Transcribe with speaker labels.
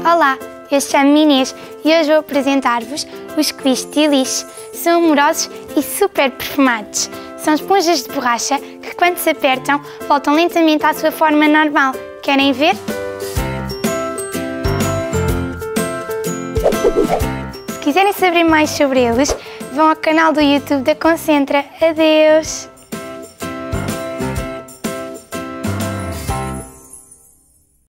Speaker 1: Olá, eu chamo-me Inês e hoje vou apresentar-vos os Squish Delish. São amorosos e super perfumados. São esponjas de borracha que, quando se apertam, voltam lentamente à sua forma normal. Querem ver? Se quiserem saber mais sobre eles, vão ao canal do YouTube da Concentra. Adeus!